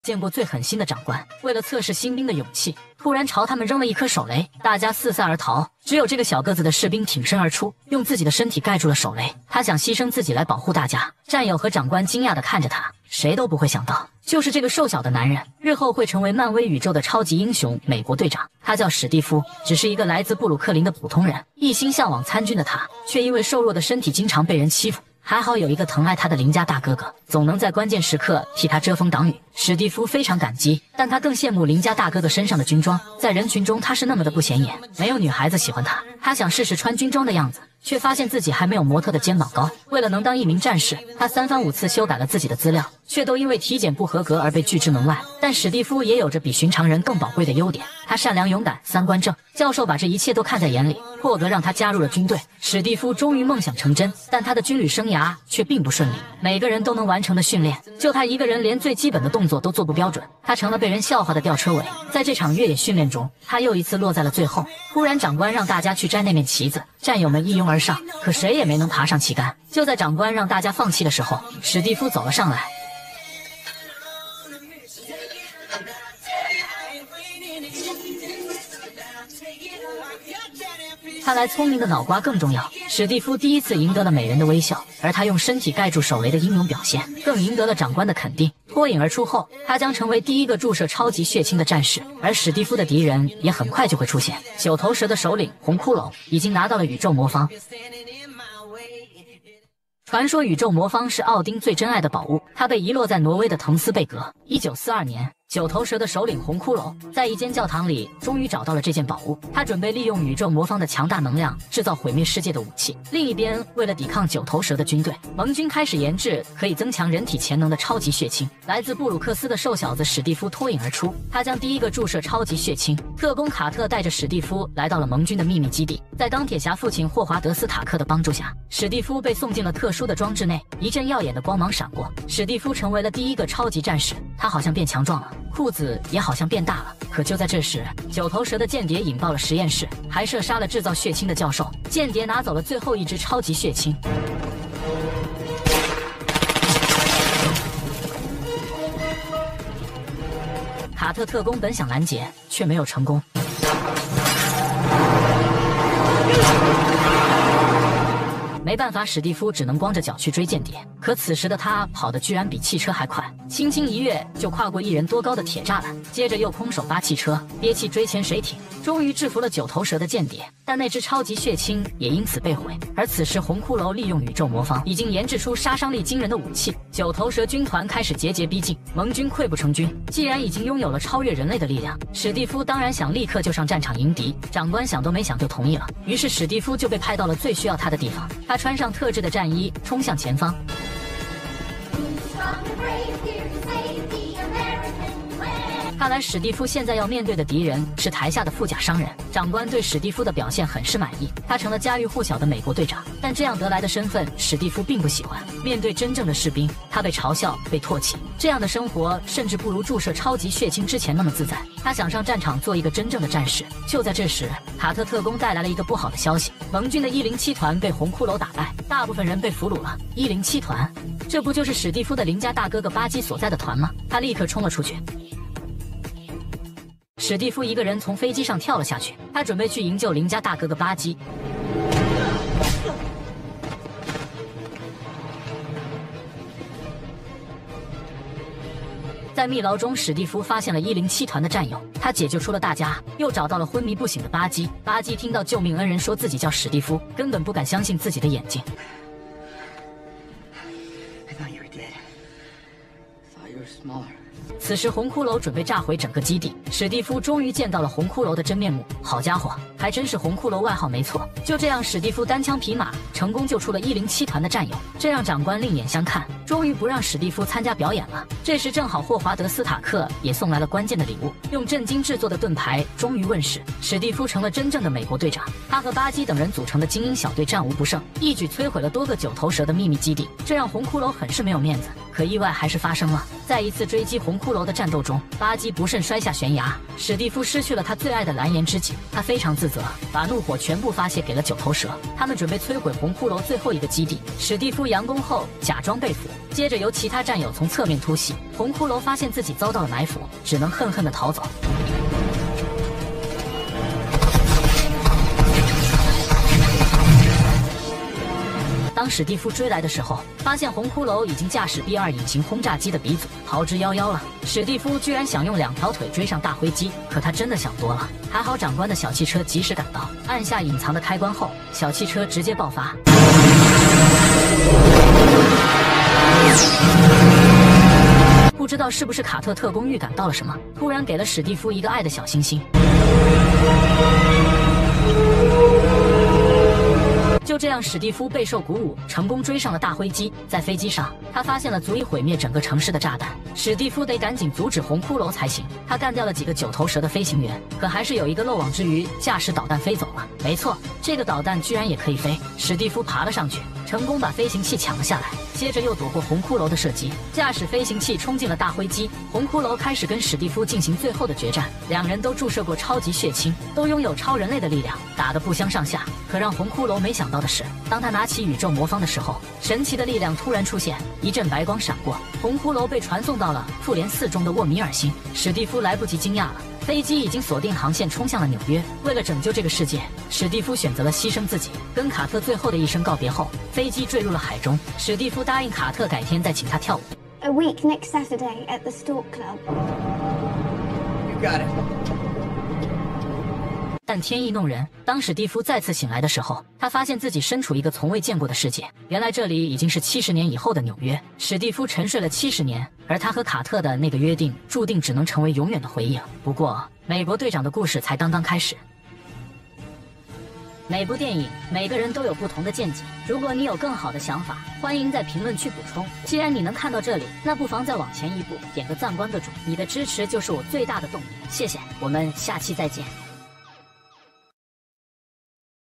见过最狠心的长官，为了测试新兵的勇气，突然朝他们扔了一颗手雷，大家四散而逃。只有这个小个子的士兵挺身而出，用自己的身体盖住了手雷。他想牺牲自己来保护大家。战友和长官惊讶地看着他，谁都不会想到，就是这个瘦小的男人，日后会成为漫威宇宙的超级英雄——美国队长。他叫史蒂夫，只是一个来自布鲁克林的普通人，一心向往参军的他，却因为瘦弱的身体经常被人欺负。还好有一个疼爱他的邻家大哥哥，总能在关键时刻替他遮风挡雨。史蒂夫非常感激，但他更羡慕邻家大哥哥身上的军装，在人群中他是那么的不显眼，没有女孩子喜欢他。他想试试穿军装的样子，却发现自己还没有模特的肩膀高。为了能当一名战士，他3番5次修改了自己的资料，却都因为体检不合格而被拒之门外。但史蒂夫也有着比寻常人更宝贵的优点，他善良勇敢，3观正。教授把这一切都看在眼里，破格让他加入了军队。史蒂夫终于梦想成真，但他的军旅生涯却并不顺利。每个人都能完成的训练，就他一个人连最基本的动作都做不标准，他成了被人笑话的吊车尾。在这场越野训练中，他又一次落在了最后。突然长官让大家去摘那面旗子，战友们一拥而上，可谁也没能爬上旗杆。就在长官让大家放弃的时候，史蒂夫走了上来。看来聪明的脑瓜更重要。史蒂夫第一次赢得了美人的微笑，而他用身体盖住手雷的英勇表现，更赢得了长官的肯定。脱颖而出后，他将成为第一个注射超级血清的战士。而史蒂夫的敌人也很快就会出现。九头蛇的首领红骷髅已经拿到了宇宙魔方。传说宇宙魔方是奥丁最珍爱的宝物，它被遗落在挪威的滕斯贝格。1942年，九头蛇的首领红骷髅在一间教堂里终于找到了这件宝物，他准备利用宇宙魔方的强大能量制造毁灭世界的武器。另一边，为了抵抗九头蛇的军队，盟军开始研制可以增强人体潜能的超级血清。来自布鲁克斯的瘦小子史蒂夫脱颖而出，他将第一个注射超级血清。特工卡特带着史蒂夫来到了盟军的秘密基地，在钢铁侠父亲霍华德斯塔克的帮助下，史蒂夫被送进了特殊的装置内，一阵耀眼的光芒闪过，史蒂夫成为了第一个超级战士。他好像变强壮了，裤子也好像变大了。可就在这时，九头蛇的间谍引爆了实验室，还射杀了制造血清的教授。间谍拿走了最后一支超级血清。卡特特工本想拦截，却没有成功。没办法，史蒂夫只能光着脚去追间谍。可此时的他跑得居然比汽车还快，轻轻一跃就跨过1人多高的铁栅栏，接着又空手扒汽车，憋气追潜水艇，终于制服了九头蛇的间谍。但那只超级血清也因此被毁。而此时红骷髅利用宇宙魔方，已经研制出杀伤力惊人的武器。九头蛇军团开始节节逼近，盟军溃不成军。既然已经拥有了超越人类的力量，史蒂夫当然想立刻就上战场迎敌。长官想都没想就同意了，于是史蒂夫就被派到了最需要他的地方。他穿上特制的战衣，冲向前方。看来史蒂夫现在要面对的敌人是台下的富甲商人。长官对史蒂夫的表现很是满意，他成了家喻户晓的美国队长。但这样得来的身份，史蒂夫并不喜欢。面对真正的士兵，他被嘲笑、被唾弃，这样的生活甚至不如注射超级血清之前那么自在。他想上战场做一个真正的战士。就在这时，卡特特工带来了一个不好的消息：盟军的107团被红骷髅打败，大部分人被俘虏了。107团，这不就是史蒂夫的邻家大哥哥巴基所在的团吗？他立刻冲了出去。史蒂夫一个人从飞机上跳了下去，他准备去营救邻家大哥哥巴基。在密牢中，史蒂夫发现了107团的战友，他解救出了大家，又找到了昏迷不醒的巴基。巴基听到救命恩人说自己叫史蒂夫，根本不敢相信自己的眼睛。此时红骷髅准备炸毁整个基地，史蒂夫终于见到了红骷髅的真面目。好家伙，还真是红骷髅外号没错。就这样，史蒂夫单枪匹马成功救出了107团的战友，这让长官另眼相看，终于不让史蒂夫参加表演了。这时正好霍华德斯塔克也送来了关键的礼物，用震惊制作的盾牌终于问世，史蒂夫成了真正的美国队长。他和巴基等人组成的精英小队战无不胜，一举摧毁了多个九头蛇的秘密基地，这让红骷髅很是没有面子。可意外还是发生了，在一次追击红骷髅的战斗中，巴基不慎摔下悬崖，史蒂夫失去了他最爱的蓝颜知己，他非常自责。 责，把怒火全部发泄给了九头蛇。他们准备摧毁红骷髅最后一个基地。史蒂夫佯攻后假装被俘，接着由其他战友从侧面突袭。红骷髅发现自己遭到了埋伏，只能恨恨地逃走。当史蒂夫追来的时候，发现红骷髅已经驾驶 B2 隐形轰炸机的鼻祖逃之夭夭了。史蒂夫居然想用2条腿追上大灰机，可他真的想多了。还好长官的小汽车及时赶到，按下隐藏的开关后，小汽车直接爆发。不知道是不是卡特特工预感到了什么，突然给了史蒂夫一个爱的小星星。就这样，史蒂夫备受鼓舞，成功追上了大灰机。在飞机上，他发现了足以毁灭整个城市的炸弹。史蒂夫得赶紧阻止红骷髅才行。他干掉了几个9头蛇的飞行员，可还是有一个漏网之鱼，驾驶导弹飞走了。没错，这个导弹居然也可以飞。史蒂夫爬了上去，成功把飞行器抢了下来，接着又躲过红骷髅的射击，驾驶飞行器冲进了大灰机。红骷髅开始跟史蒂夫进行最后的决战，两人都注射过超级血清，都拥有超人类的力量，打得不相上下。可让红骷髅没想到的是，当他拿起宇宙魔方的时候，神奇的力量突然出现，一阵白光闪过，红骷髅被传送到了复联4中的沃米尔星。史蒂夫来不及惊讶了，飞机已经锁定航线冲向了纽约。为了拯救这个世界，史蒂夫选择了牺牲自己，跟卡特最后的一声告别后，飞机坠入了海中。史蒂夫答应卡特改天再请他跳舞。 A week next Saturday at the Stork Club. You got it. 但天意弄人，当史蒂夫再次醒来的时候，他发现自己身处一个从未见过的世界。原来这里已经是70年以后的纽约。史蒂夫沉睡了70年，而他和卡特的那个约定，注定只能成为永远的回忆了。不过，美国队长的故事才刚刚开始。每部电影，每个人都有不同的见解。如果你有更好的想法，欢迎在评论区补充。既然你能看到这里，那不妨再往前一步，点个赞关个注。你的支持就是我最大的动力。谢谢，我们下期再见。